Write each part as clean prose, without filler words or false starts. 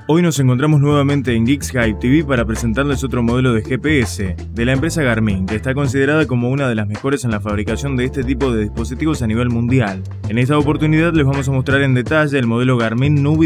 Hoy nos encontramos nuevamente en Geeks Hype TV para presentarles otro modelo de GPS de la empresa Garmin, que está considerada como una de las mejores en la fabricación de este tipo de dispositivos a nivel mundial. En esta oportunidad les vamos a mostrar en detalle el modelo Garmin Nubi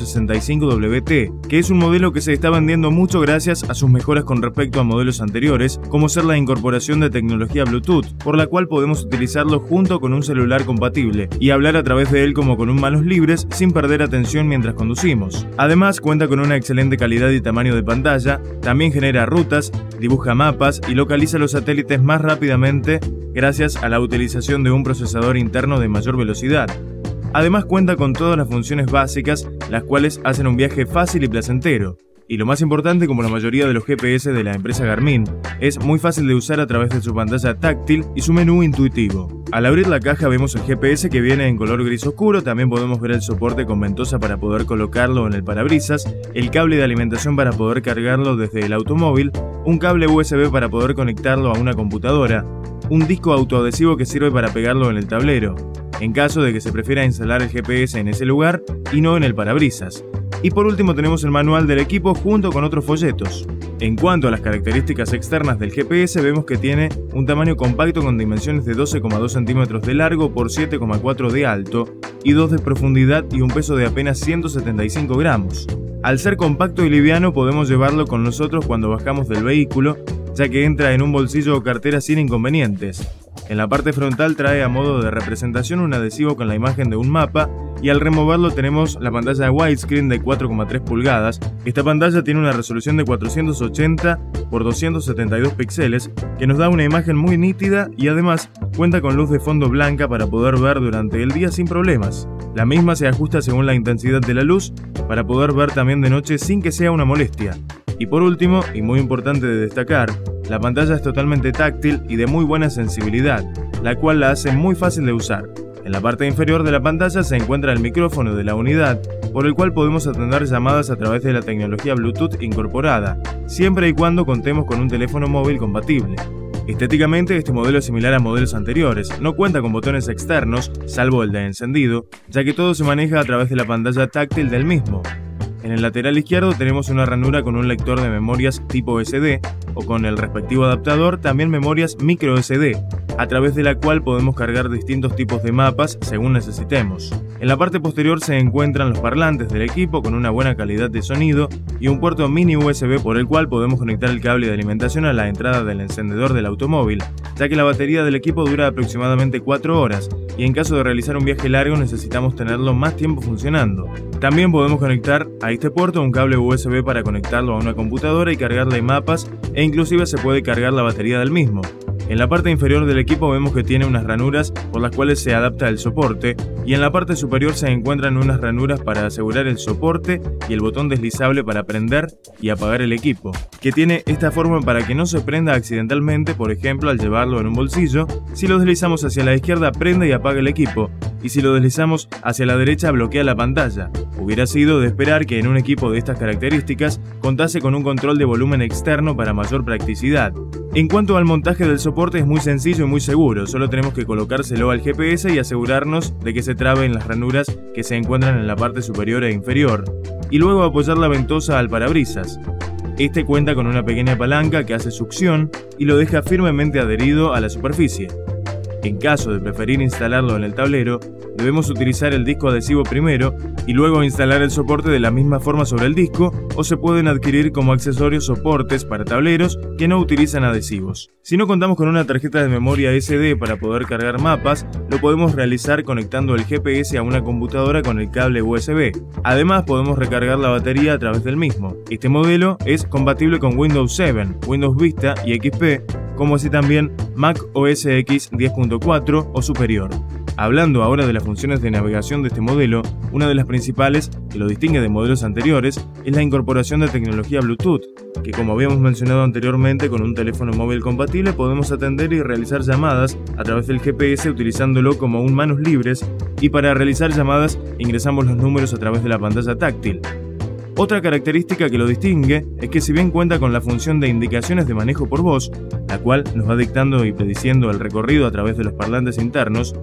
265WT, que es un modelo que se está vendiendo mucho gracias a sus mejoras con respecto a modelos anteriores, como ser la incorporación de tecnología Bluetooth, por la cual podemos utilizarlo junto con un celular compatible y hablar a través de él como con un manos libres sin perder atención mientras conducimos. Además, cuenta con una excelente calidad y tamaño de pantalla, también genera rutas, dibuja mapas y localiza los satélites más rápidamente gracias a la utilización de un procesador interno de mayor velocidad. Además cuenta con todas las funciones básicas, las cuales hacen un viaje fácil y placentero. Y lo más importante, como la mayoría de los GPS de la empresa Garmin, es muy fácil de usar a través de su pantalla táctil y su menú intuitivo. Al abrir la caja vemos el GPS que viene en color gris oscuro, también podemos ver el soporte con ventosa para poder colocarlo en el parabrisas, el cable de alimentación para poder cargarlo desde el automóvil, un cable USB para poder conectarlo a una computadora, un disco autoadhesivo que sirve para pegarlo en el tablero, en caso de que se prefiera instalar el GPS en ese lugar y no en el parabrisas. Y por último tenemos el manual del equipo junto con otros folletos. En cuanto a las características externas del GPS, vemos que tiene un tamaño compacto con dimensiones de 12,2 centímetros de largo por 7,4 de alto y 2 de profundidad y un peso de apenas 175 gramos. Al ser compacto y liviano podemos llevarlo con nosotros cuando bajamos del vehículo, ya que entra en un bolsillo o cartera sin inconvenientes. En la parte frontal trae a modo de representación un adhesivo con la imagen de un mapa y al removerlo tenemos la pantalla widescreen de 4,3 pulgadas. Esta pantalla tiene una resolución de 480 x 272 píxeles que nos da una imagen muy nítida y además cuenta con luz de fondo blanca para poder ver durante el día sin problemas. La misma se ajusta según la intensidad de la luz para poder ver también de noche sin que sea una molestia. Y por último, y muy importante de destacar, la pantalla es totalmente táctil y de muy buena sensibilidad, la cual la hace muy fácil de usar. En la parte inferior de la pantalla se encuentra el micrófono de la unidad, por el cual podemos atender llamadas a través de la tecnología Bluetooth incorporada, siempre y cuando contemos con un teléfono móvil compatible. Estéticamente, este modelo es similar a modelos anteriores, no cuenta con botones externos, salvo el de encendido, ya que todo se maneja a través de la pantalla táctil del mismo. En el lateral izquierdo tenemos una ranura con un lector de memorias tipo SD o con el respectivo adaptador también memorias micro SD, a través de la cual podemos cargar distintos tipos de mapas según necesitemos. En la parte posterior se encuentran los parlantes del equipo con una buena calidad de sonido y un puerto mini USB por el cual podemos conectar el cable de alimentación a la entrada del encendedor del automóvil, ya que la batería del equipo dura aproximadamente 4 horas y en caso de realizar un viaje largo necesitamos tenerlo más tiempo funcionando. También podemos conectar a este puerto un cable USB para conectarlo a una computadora y cargarle mapas e inclusive se puede cargar la batería del mismo. En la parte inferior del equipo vemos que tiene unas ranuras por las cuales se adapta el soporte y en la parte superior se encuentran unas ranuras para asegurar el soporte y el botón deslizable para prender y apagar el equipo, que tiene esta forma para que no se prenda accidentalmente, por ejemplo al llevarlo en un bolsillo. Si lo deslizamos hacia la izquierda prende y apaga el equipo y si lo deslizamos hacia la derecha bloquea la pantalla. Hubiera sido de esperar que en un equipo de estas características contase con un control de volumen externo para mayor practicidad. En cuanto al montaje del soporte es muy sencillo y muy seguro, solo tenemos que colocárselo al GPS y asegurarnos de que se trabe en las ranuras que se encuentran en la parte superior e inferior, y luego apoyar la ventosa al parabrisas. Este cuenta con una pequeña palanca que hace succión y lo deja firmemente adherido a la superficie. En caso de preferir instalarlo en el tablero, debemos utilizar el disco adhesivo primero y luego instalar el soporte de la misma forma sobre el disco, o se pueden adquirir como accesorios soportes para tableros que no utilizan adhesivos. Si no contamos con una tarjeta de memoria SD para poder cargar mapas, lo podemos realizar conectando el GPS a una computadora con el cable USB. Además podemos recargar la batería a través del mismo. Este modelo es compatible con Windows 7, Windows Vista y XP, como así también Mac OS X 10.4 o superior. Hablando ahora de las funciones de navegación de este modelo, una de las principales que lo distingue de modelos anteriores es la incorporación de tecnología Bluetooth, que como habíamos mencionado anteriormente, con un teléfono móvil compatible podemos atender y realizar llamadas a través del GPS utilizándolo como un manos libres, y para realizar llamadas ingresamos los números a través de la pantalla táctil. Otra característica que lo distingue es que si bien cuenta con la función de indicaciones de manejo por voz, la cual nos va dictando y prediciendo el recorrido a través de los parlantes internos,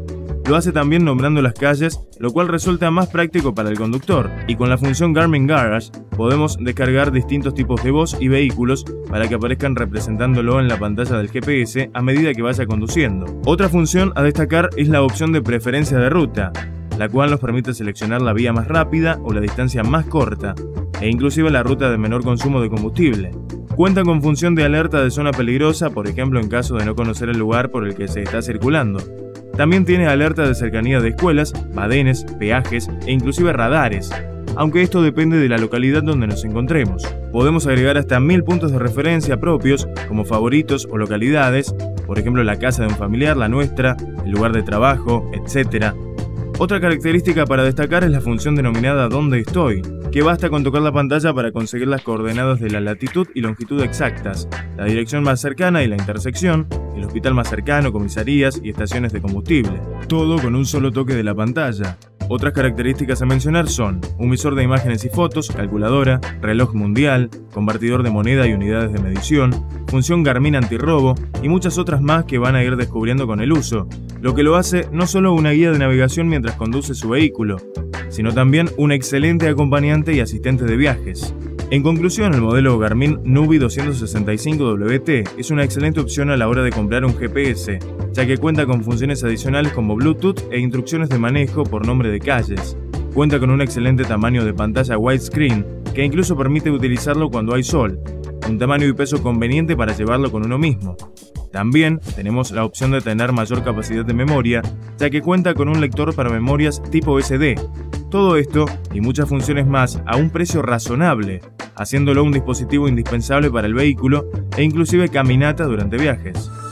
lo hace también nombrando las calles, lo cual resulta más práctico para el conductor. Y con la función Garmin Garage podemos descargar distintos tipos de voz y vehículos para que aparezcan representándolo en la pantalla del GPS a medida que vaya conduciendo. Otra función a destacar es la opción de preferencia de ruta, la cual nos permite seleccionar la vía más rápida o la distancia más corta, e inclusive la ruta de menor consumo de combustible. Cuenta con función de alerta de zona peligrosa, por ejemplo en caso de no conocer el lugar por el que se está circulando. También tiene alerta de cercanía de escuelas, badenes, peajes e inclusive radares, aunque esto depende de la localidad donde nos encontremos. Podemos agregar hasta 1000 puntos de referencia propios, como favoritos o localidades, por ejemplo la casa de un familiar, la nuestra, el lugar de trabajo, etc. Otra característica para destacar es la función denominada ¿Dónde estoy?, que basta con tocar la pantalla para conseguir las coordenadas de la latitud y longitud exactas, la dirección más cercana y la intersección, el hospital más cercano, comisarías y estaciones de combustible. Todo con un solo toque de la pantalla. Otras características a mencionar son un visor de imágenes y fotos, calculadora, reloj mundial, convertidor de moneda y unidades de medición, función Garmin antirrobo y muchas otras más que van a ir descubriendo con el uso, lo que lo hace no solo una guía de navegación mientras conduce su vehículo, sino también un excelente acompañante y asistente de viajes. En conclusión, el modelo Garmin Nubi 265WT es una excelente opción a la hora de comprar un GPS, ya que cuenta con funciones adicionales como Bluetooth e instrucciones de manejo por nombre de calles. Cuenta con un excelente tamaño de pantalla widescreen, que incluso permite utilizarlo cuando hay sol, un tamaño y peso conveniente para llevarlo con uno mismo. También tenemos la opción de tener mayor capacidad de memoria, ya que cuenta con un lector para memorias tipo SD. Todo esto y muchas funciones más a un precio razonable, haciéndolo un dispositivo indispensable para el vehículo e inclusive caminata durante viajes.